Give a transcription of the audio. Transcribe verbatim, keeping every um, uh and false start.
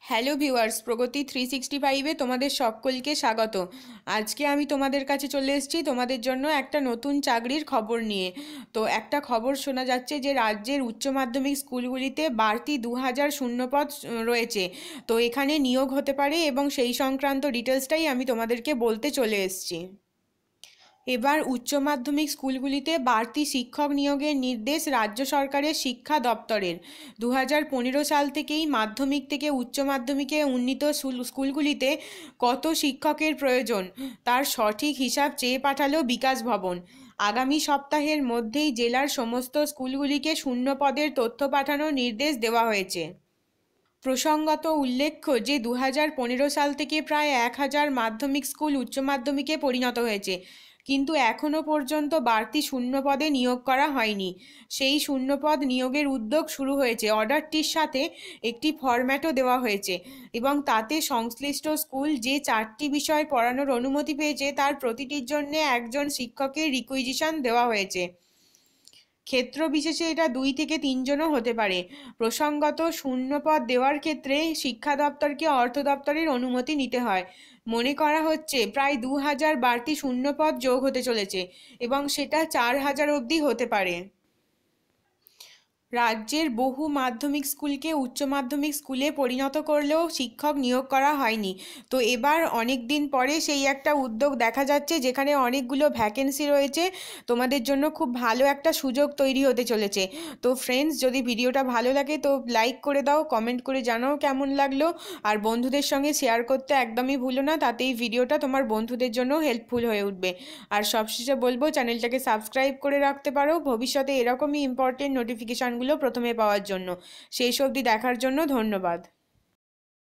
Hello viewers, Pragati three sixty ফাইভে তোমাদের সকলকে স্বাগত। আজকে আমি তোমাদের কাছে চলে এসেছি তোমাদের জন্য একটা নতুন চাকরির খবর নিয়ে। তো একটা খবর শোনা যাচ্ছে যে রাজ্যের উচ্চ মাধ্যমিক স্কুলগুলিতে বাড়তি দু হাজার শূন্যপদ রয়েছে। তো এখানে নিয়োগ হতে পারে এবং সেই সংক্রান্ত ডিটেলসটাই আমি তোমাদেরকে বলতে চলে এসেছি। এবার উচ্চ মাধ্যমিক স্কুলগুলিতে বাড়তি শিক্ষক নিয়োগের নির্দেশ রাজ্য সরকারের শিক্ষা দপ্তরের। দু হাজার পনেরো সাল থেকেই মাধ্যমিক থেকে উচ্চ মাধ্যমিকে উন্নীত স্কুলগুলিতে কত শিক্ষকের প্রয়োজন তার সঠিক হিসাব চেয়ে পাঠালো বিকাশ ভবন। আগামী সপ্তাহের মধ্যেই জেলার সমস্ত স্কুলগুলিকে শূন্য পদের তথ্য পাঠানোর নির্দেশ দেওয়া হয়েছে। প্রসঙ্গত উল্লেখ্য যে দু হাজার পনেরো সাল থেকে প্রায় এক হাজার মাধ্যমিক স্কুল উচ্চ মাধ্যমিকে পরিণত হয়েছে, কিন্তু এখনও পর্যন্ত বাড়তি শূন্যপদে নিয়োগ করা হয়নি। সেই শূন্যপদ নিয়োগের উদ্যোগ শুরু হয়েছে। অর্ডারটির সাথে একটি ফরম্যাটও দেওয়া হয়েছে এবং তাতে সংশ্লিষ্ট স্কুল যে চারটি বিষয় পড়ানোর অনুমতি পেয়েছে তার প্রতিটির জন্য একজন শিক্ষকের রিকুইজিশন দেওয়া হয়েছে। ক্ষেত্র বিশেষে এটা দুই থেকে তিনজনও হতে পারে। প্রসঙ্গত শূন্যপদ দেওয়ার ক্ষেত্রে শিক্ষা দপ্তরকে অর্থ দপ্তরের অনুমতি নিতে হয়। মনে করা হচ্ছে প্রায় দু হাজার বাড়তি শূন্যপদ যোগ হতে চলেছে এবং সেটা চার হাজার অবধি হতে পারে। রাজ্যের বহু মাধ্যমিক স্কুলকে উচ্চ মাধ্যমিক স্কুলে পরিণত করলেও শিক্ষক নিয়োগ করা হয়নি। তো এবার অনেক দিন পরে সেই একটা উদ্যোগ দেখা যাচ্ছে যেখানে অনেকগুলো ভ্যাকেন্সি রয়েছে। তোমাদের জন্য খুব ভালো একটা সুযোগ তৈরি হতে চলেছে। তো ফ্রেন্ডস, যদি ভিডিওটা ভালো লাগে তো লাইক করে দাও, কমেন্ট করে জানাও কেমন লাগলো, আর বন্ধুদের সঙ্গে শেয়ার করতে একদমই ভুলো না, তাতে এই ভিডিওটা তোমার বন্ধুদের জন্য হেল্পফুল হয়ে উঠবে। আর সবশেষে বলবো চ্যানেলটাকে সাবস্ক্রাইব করে রাখতে পারো ভবিষ্যতে এরকমই ইম্পর্টেন্ট নোটিফিকেশান প্রথমে পাওয়ার জন্য। সেই অবধি দেখার জন্য ধন্যবাদ।